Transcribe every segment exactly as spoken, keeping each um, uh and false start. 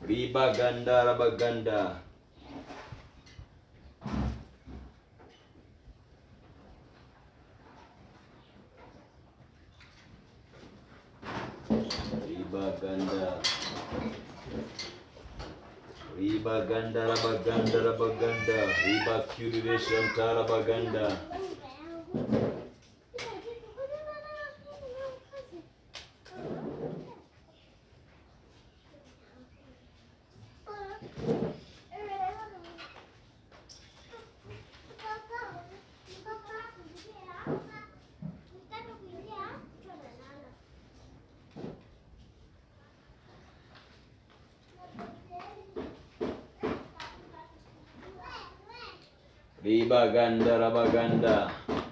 Riba ganda rabaganda. Riba ganda. Riba ganda rabaganda rabaganda. Riba curation tarabaganda. Riba ganda rabaganda.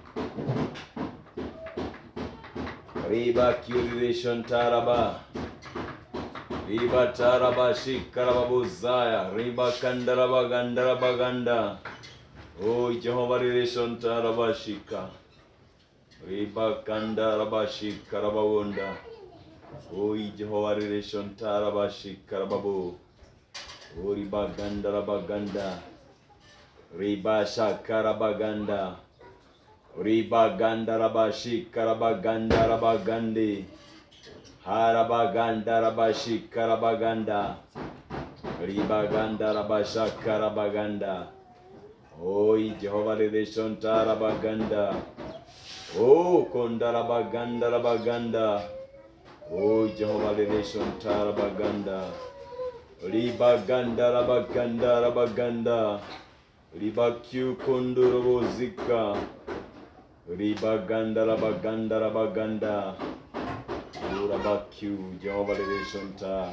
Riba curation taraba. Riba taraba shikarababuzaya. Riba ganda rabaganda rabaganda. Oh Jehovah relation taraba shika. Riba ganda rabashika rabawunda. Oh Jehovah relation taraba shikarababu. Oh riba ganda rabaganda. Riba shakarabaganda. Riba ganda rabashi karabaganda rabagandi. Harabaganda rabashi karabaganda. Riba ganda rabasha karabaganda. Oh Jehovah relation tarabaganda. Oh kondarabaganda rabaganda. Oh Jehovah relation tarabaganda. Riba ganda rabaganda rabaganda. Riba Q kondoro zika. Riba ganda rabaganda rabaganda. Uraba Q Jehovah relation ta.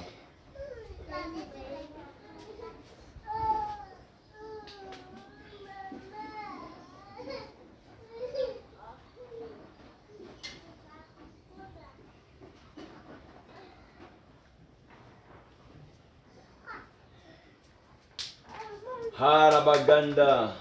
Harabaganda.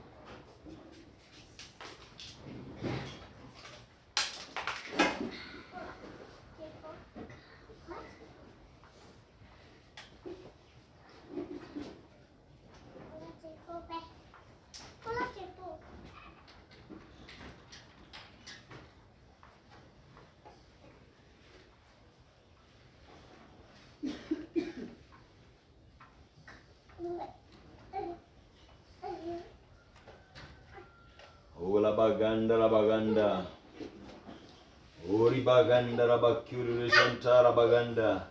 Baganda rabaganda. Ori baganda rabakuru shanta rabaganda.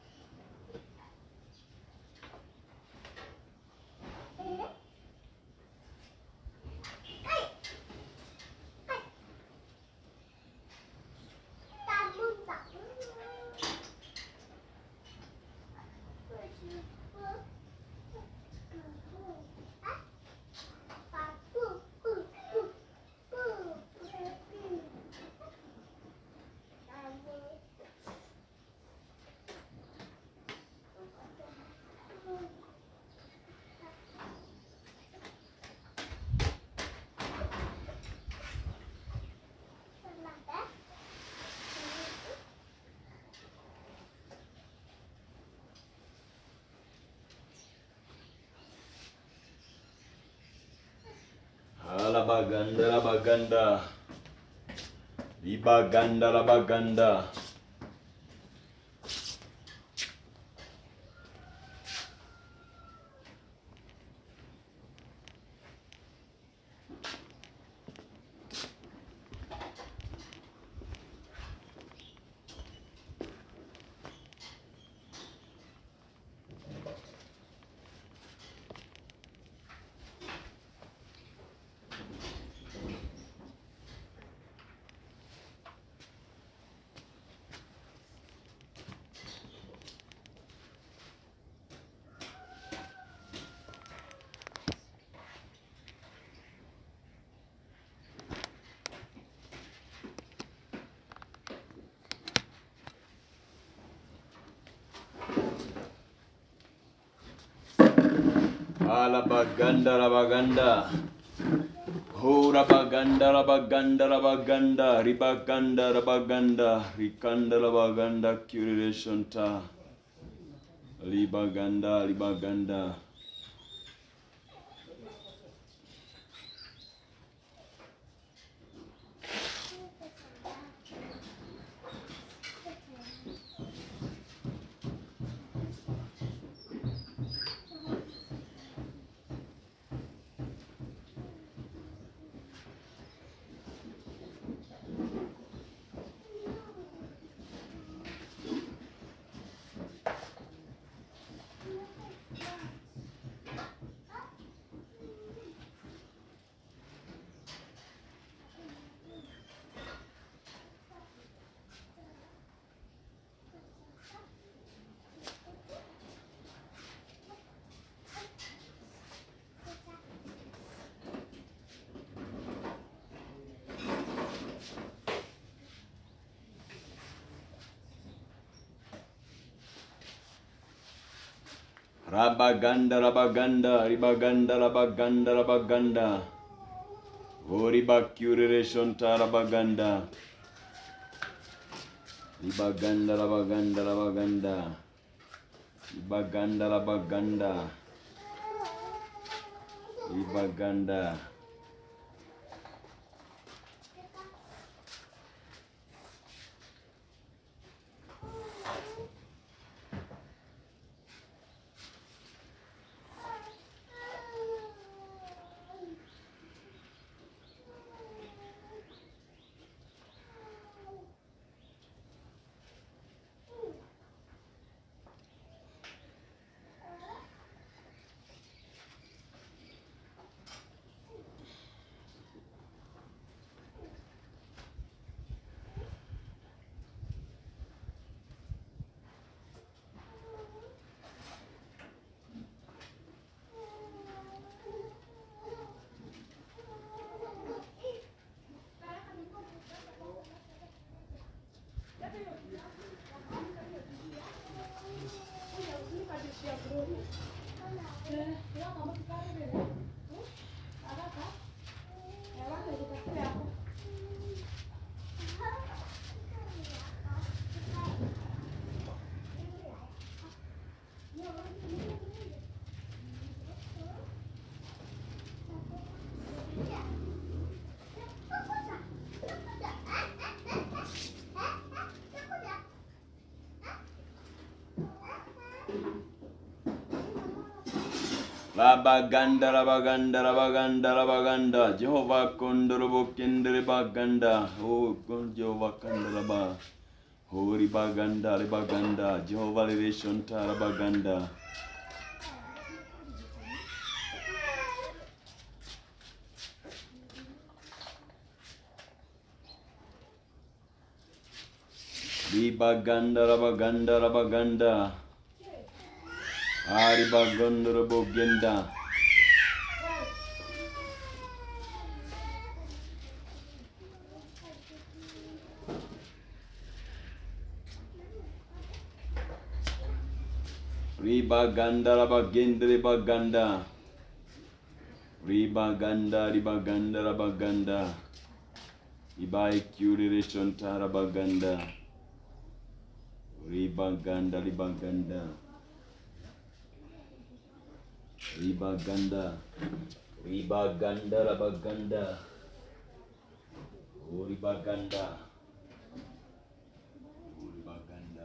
Baganda la baganda. Ibaganda la baganda. Alabaganda rabaganda. Ho rabaganda rabaganda rabaganda. Ribaganda rabaganda. Rikanda rabaganda curation ta. Libaganda, libaganda. Rabaganda, rabaganda, ribaganda, rabaganda, rabaganda. Oribacuration tarabaganda. Ribaganda, rabaganda, rabaganda. Ribaganda, rabaganda. Ribaganda. Rabaganda, rabaganda, rabaganda, rabaganda. Jehovah kondorobo kendere baganda. Oh, Jehovah kandaraba. Oh, ribaganda, ribaganda. Jehovah relation tarabaganda. Ribaganda, rabaganda, rabaganda. Aribagondorobo genda. Ribaganda, rabagenda, ribaganda. Ribaganda, ribaganda, rabaganda. Ibai curation tarabaganda. Ribaganda, ribaganda. Ribaganda. Ribaganda, rabaganda. Oh, ribaganda. Oh, ribaganda.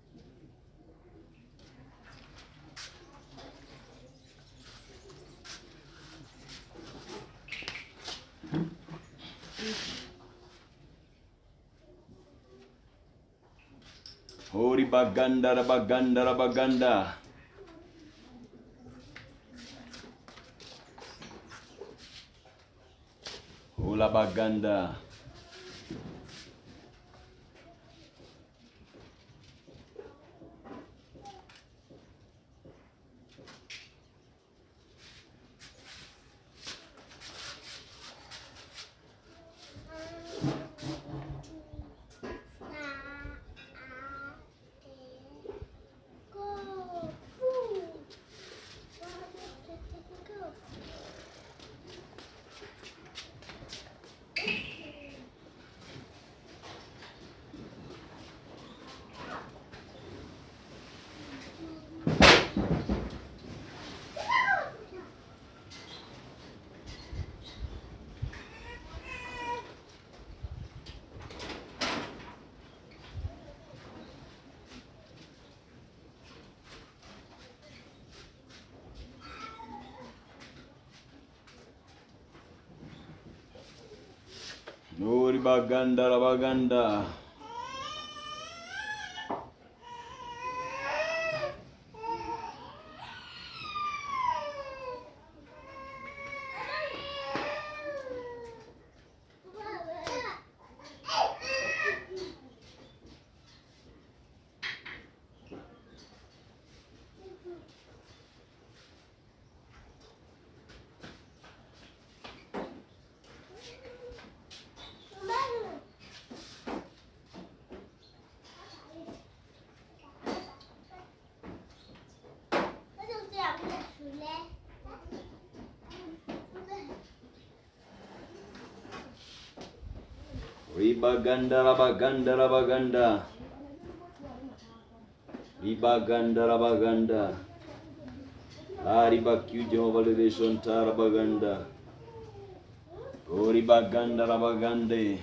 Oh, ribaganda, rabaganda, rabaganda. Oh, labaganda. Ori baganda rabaganda. Ribaganda rabaganda rabaganda. Ribaganda rabaganda. Aribakyu Jehovah Revelation tarabaganda. Oribaganda rabagande.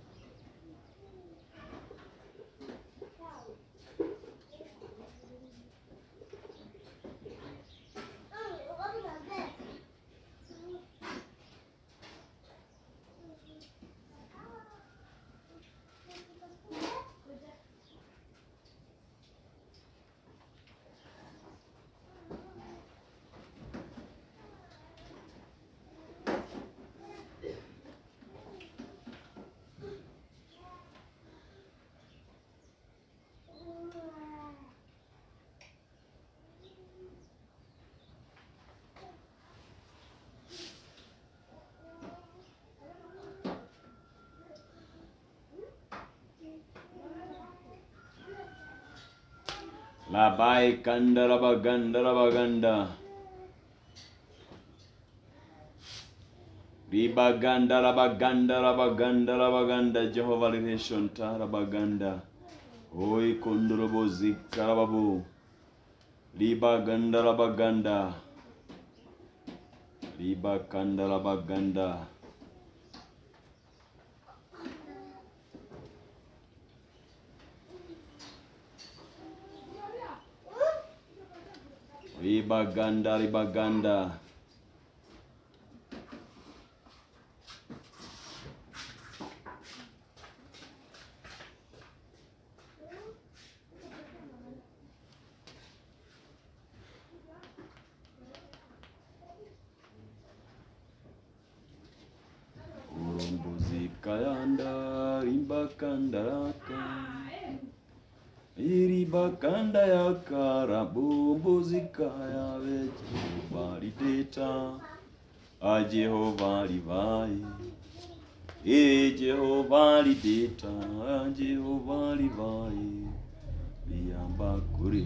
Labai kanda rabaganda rabaganda. Ribaganda rabaganda rabaganda rabaganda. Jehovah Revelation tarabaganda. Oi kondorobo zikarababu. Ribaganda rabaganda. Ribakanda rabaganda. Ribaganda ribaganda. Urumbuzi kayanda ribakanda raka. Iribakanda ya karabu zikaya ve Jehova lideta a Jehova livai e Jehova lideta a Jehova livai liamba kuri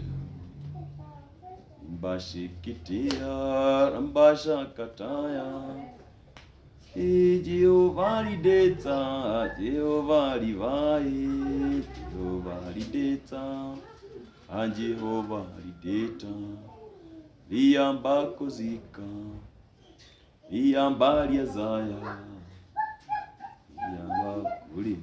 mbashikitia mbasha kataya e Jehova lideta Jehova livai Jehova lideta a Jehova lideta liamba kozika liamba liazaya liamba kuli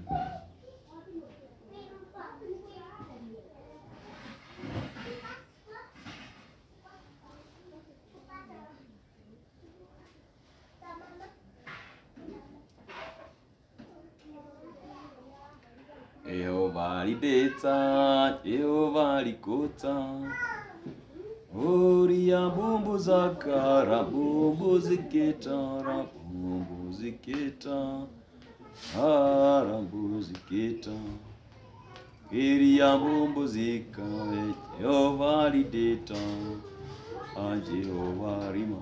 Jehova lideta, Jehova likota. Oria bumbu zakara, bumbu ziketa, bumbu ziketa, arambu ziketa. Iria bumbu zika, Jehova lideta, a Jehova rima.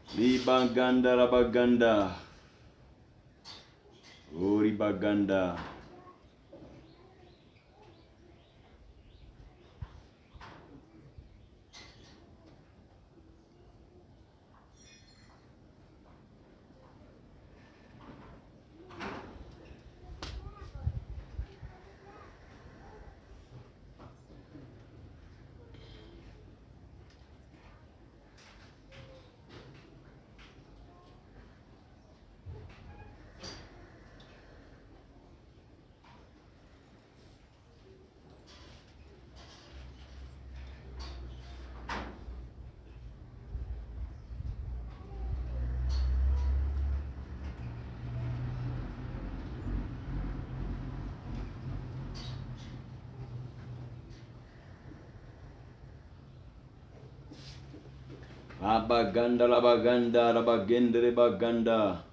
Ribaganda rabaganda. Oh, ribaganda. Abaganda labaganda labagende baganda.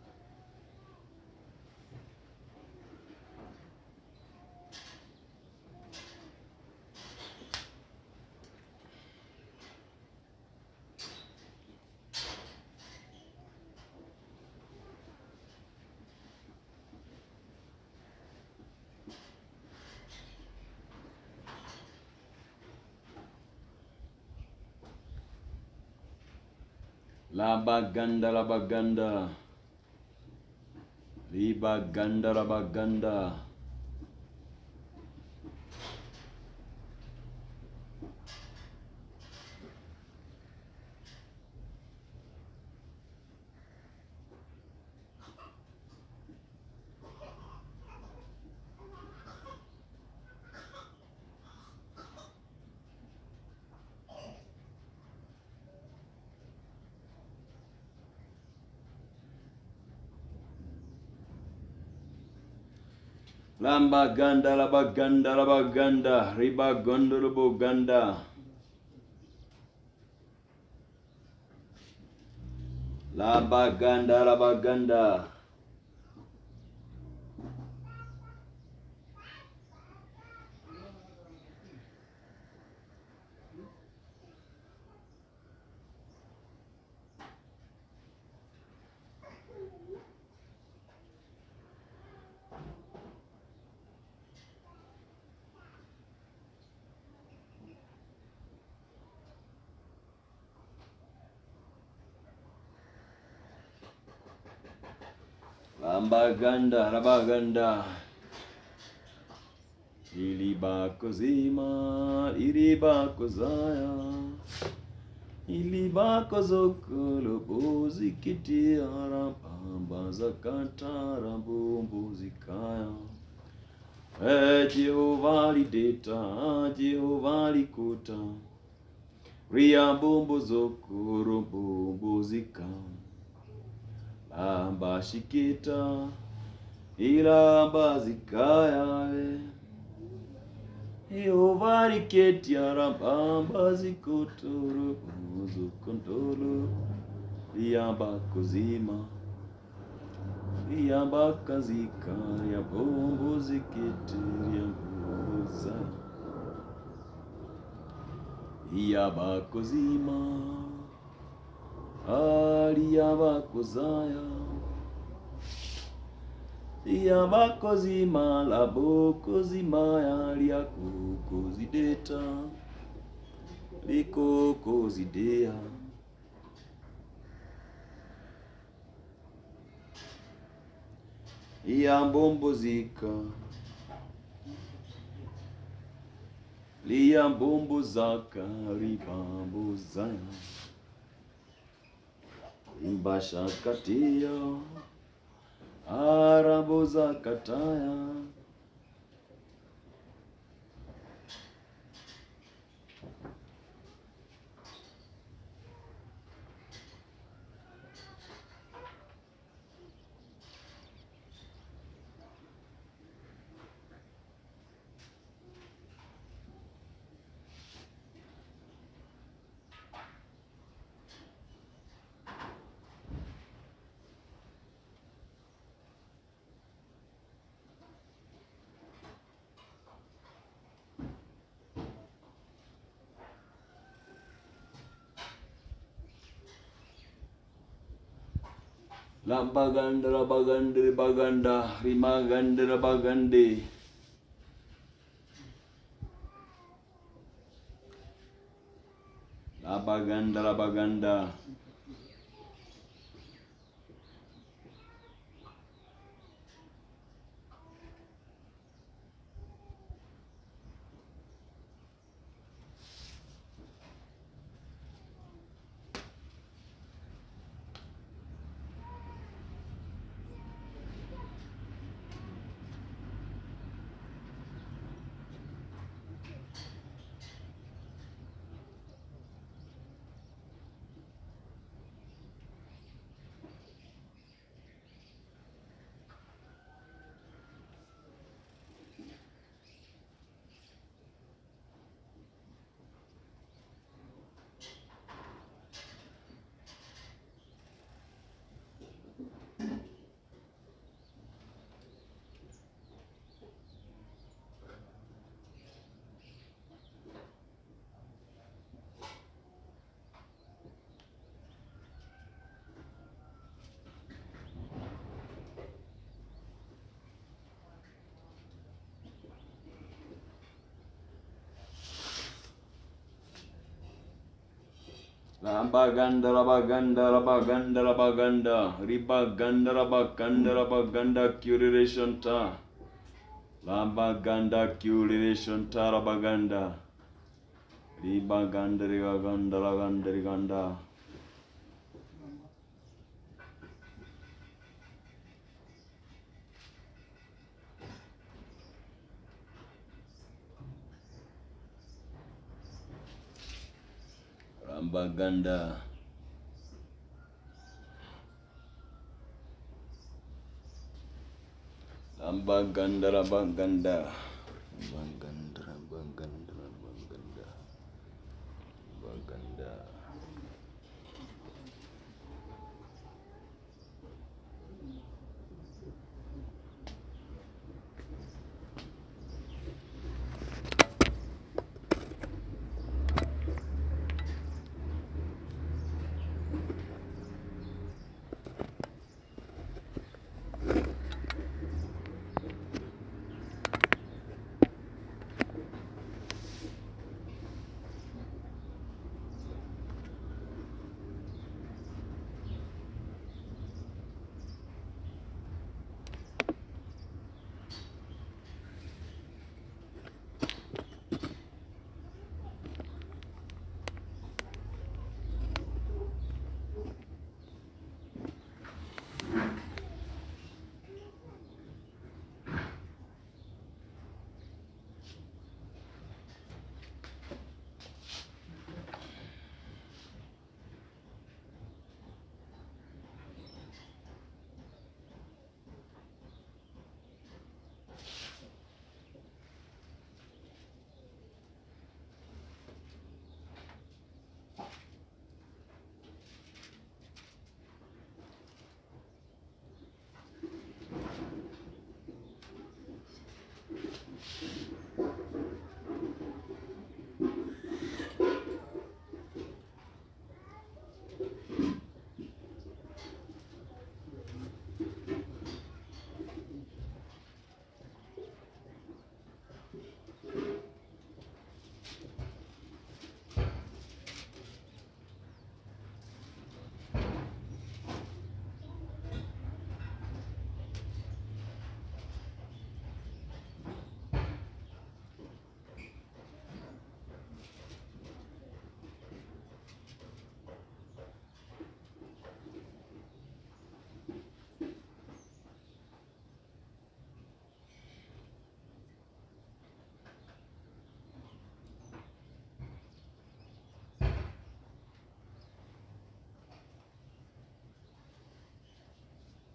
Labaganda labaganda. Ribaganda labaganda. Lambaganda labaganda labaganda. Ribagondo laboganda. Labaganda labaganda. Lambaganda labaganda. Ilibakozima, ilibakozaya. Ilibakozokolo bozikitiara pamba zakatara bombo zikaya. E Jehovah lideta, Jehovah likuta. Ria bombo zokoro bombo zikaya. Lamba shikita, ilamba zikaya. Jehovah liketia rambamba zikotoro uzu kontolo. Liamba kozima, liamba kazika, ya bombo zikete, ya boza. Liamba kozima, aliamba kozaya. Liamba kozima, labo kozima ya liako kozideta. Liko kozidea. Liambombo zika. Liambombo zaka, ribambo zaya. Imbasha katia. Arabo zakataya. Labaganda labaganda labaganda rimaganda labagande. Labaganda labaganda. Labaganda labaganda labaganda labaganda ribaganda labaganda labaganda curation ta labaganda curation ta labaganda ribaganda ribaganda labaganda ribaganda Rambaganda. Rambaganda, Rambaganda. Rambaganda, Rambaganda, Rambaganda. Rambaganda.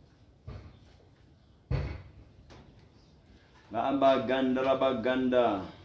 Labaganda, Labaganda.